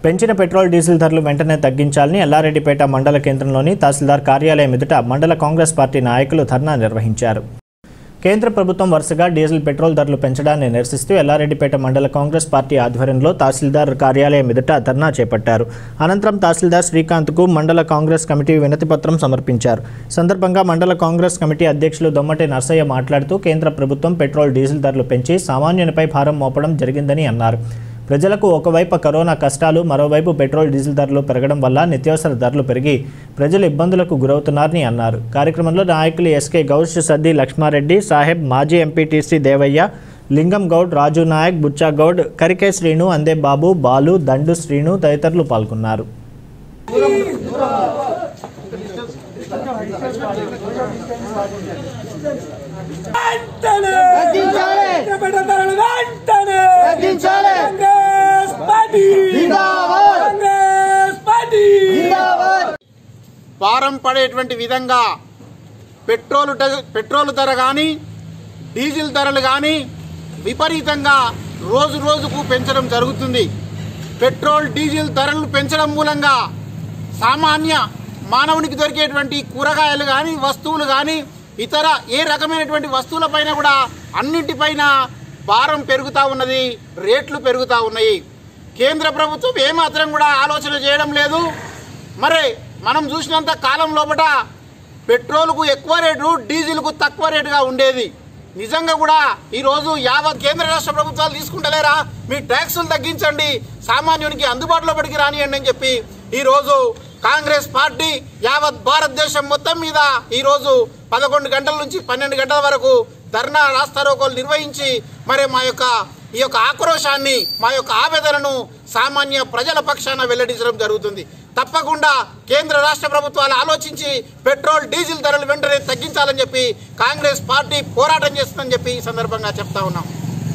పెంచిన petrol diesel ధరలు వెంటనే తగ్గించాలని ఎల్లారెడ్డిపేట మండల కేంద్రంలోని తహసీల్దార్ కార్యాలయం ఎదుట మండల కాంగ్రెస్ పార్టీ నాయకులు ధర్నా నిర్వహించారు. కేంద్ర ప్రభుత్వం వరుసగా డీజిల్ పెట్రోల్ ధరలు పెంచడాన్ని నిరసిస్తూ ఎల్లారెడ్డిపేట మండల కాంగ్రెస్ పార్టీ ఆధ్వర్యంలో తహసీల్దార్ కార్యాలయం ఎదుట ధర్నా చేపట్టారు. అనంతరం తహసీల్దార్ శ్రీకాంత్కు మండల కాంగ్రెస్ కమిటీ వినతిపత్రం సమర్పించారు. సందర్భంగా మండల కాంగ్రెస్ కమిటీ అధ్యక్షులు దొమ్మటి నర్సయ్య మాట్లాడుతూ కేంద్ర ప్రభుత్వం పెట్రోల్ డీజిల్ ధరలు పెంచి సామాన్యునిపై భారం మోపడం జరిగిందని అన్నారు. ప్రజలకు ఒకవైపు కరోనా కష్టాలు, మరోవైపు పెట్రోల్ డీజిల్ ధరలు పెరగడం వల్ల నిత్యావసర ధరలు పెరిగి ప్రజలు ఇబ్బందులకు గురవుతున్నారని అన్నారు. కార్యక్రమంలో నాయకులు ఎస్కే గౌడ్, సద్ది లక్ష్మారెడ్డి, సాహెబ్, మాజీ ఎంపీటీసీ దేవయ్య, లింగం గౌడ్, రాజు నాయక్, బుచ్చా గౌడ్, కరికే శ్రీను, అందే బాబు, బాలు, దండు శ్రీను తదితరులు పాల్గొన్నారు. భారం పడేటువంటి విధంగా పెట్రోల్ ధర కానీ డీజిల్ ధరలు కానీ విపరీతంగా రోజు రోజుకు పెంచడం జరుగుతుంది. పెట్రోల్ డీజిల్ ధరలు పెంచడం మూలంగా సామాన్య మానవునికి దొరికేటువంటి కూరగాయలు కానీ వస్తువులు కానీ ఇతర ఏ రకమైనటువంటి వస్తువులపైన కూడా అన్నింటిపైన భారం పెరుగుతూ ఉన్నది, రేట్లు పెరుగుతూ ఉన్నాయి. కేంద్ర ప్రభుత్వం ఏమాత్రం కూడా ఆలోచన చేయడం లేదు. మరి మనం చూసినంత కాలం లోపల పెట్రోల్కు ఎక్కువ రేటు, డీజిల్కు తక్కువ రేటుగా ఉండేది. నిజంగా కూడా ఈరోజు యావత్ కేంద్ర రాష్ట్ర ప్రభుత్వాలు తీసుకుంటలేరా, మీ ట్యాక్సులు తగ్గించండి, సామాన్యునికి అందుబాటులో పడికి రానియండి అని చెప్పి ఈరోజు కాంగ్రెస్ పార్టీ యావత్ భారతదేశం మొత్తం మీద ఈరోజు 11 గంటల నుంచి 12 గంటల వరకు ధర్నా రాస్తారోకోలు నిర్వహించి మరి ఈ యొక్క ఆక్రోశాన్ని, మా యొక్క ఆవేదనను సామాన్య ప్రజల పక్షాన వెల్లడించడం జరుగుతుంది. తప్పకుండా కేంద్ర రాష్ట్ర ప్రభుత్వాలు ఆలోచించి పెట్రోల్ డీజిల్ ధరలు వెంటనే తగ్గించాలని చెప్పి కాంగ్రెస్ పార్టీ పోరాటం చేస్తుందని చెప్పి ఈ సందర్భంగా చెప్తా ఉన్నాం.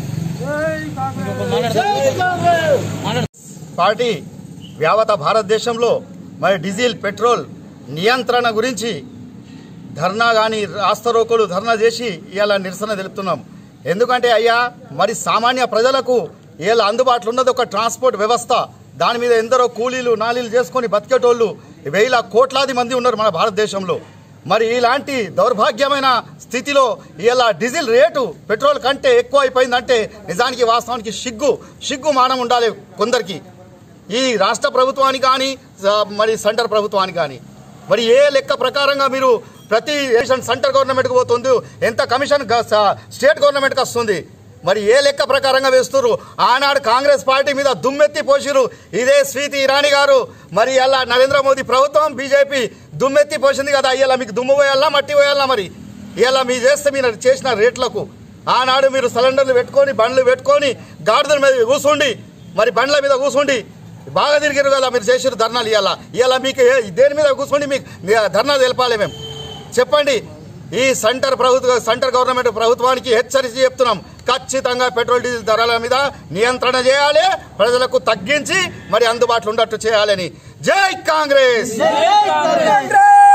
పార్టీ యావత భారతదేశంలో మరి డీజిల్ పెట్రోల్ నియంత్రణ గురించి ధర్నా కానీ రాస్తారోకోలు ధర్నా చేసి ఇవాళ నిరసన తెలుపుతున్నాం. ఎందుకంటే అయ్యా మరి సామాన్య ప్రజలకు ఇవాళ అందుబాటులో ఉన్నది ఒక ట్రాన్స్పోర్ట్ వ్యవస్థ. దాని మీద ఎందరో కూలీలు నాలీలు చేసుకొని బతికేటోళ్ళు వేల కోట్లాది మంది ఉన్నారు మన భారతదేశంలో. మరి ఇలాంటి దౌర్భాగ్యమైన స్థితిలో ఇవాళ డీజిల్ రేటు పెట్రోల్ కంటే ఎక్కువ అయిపోయిందంటే నిజానికి వాస్తవానికి సిగ్గు మానం ఉండాలి కొందరికి, ఈ రాష్ట్ర ప్రభుత్వానికి కానీ మరి సెంటర్ ప్రభుత్వానికి కానీ. మరి ఏ లెక్క ప్రకారంగా మీరు ప్రతి సెంటర్ గవర్నమెంట్కి పోతుంది, ఎంత కమిషన్ స్టేట్ గవర్నమెంట్కి వస్తుంది, మరి ఏ లెక్క ప్రకారంగా వేస్తున్నారు? ఆనాడు కాంగ్రెస్ పార్టీ మీద దుమ్మెత్తి పోసిరు ఇదే స్మృతి ఇరానీ గారు. మరి ఇలా నరేంద్ర మోదీ ప్రభుత్వం బీజేపీ దుమ్మెత్తి పోసింది కదా, ఇలా మీకు దుమ్ము పోయాలా మట్టి పోయాలా? మరి ఇలా మీరు చేస్తే మీరు చేసిన రేట్లకు ఆనాడు మీరు సిలిండర్లు పెట్టుకొని బండ్లు పెట్టుకొని గాడిదల మీద కూర్చుండి మరి బండ్ల మీద కూర్చుండి బాగా తిరిగారు కదా మీరు చేసిన ధర్నాలు. ఇలా మీకు దేని మీద కూర్చోండి మీకు ధర్నా తెలపాలి మేము చెప్పండి. ఈ సెంటర్ గవర్నమెంట్ ప్రభుత్వానికి హెచ్చరించి చెప్తున్నాం, ఖచ్చితంగా పెట్రోల్ డీజిల్ ధరల మీద నియంత్రణ చేయాలి, ప్రజలకు తగ్గించి మరి అందుబాటులో ఉండట్టు చేయాలని. జై కాంగ్రెస్.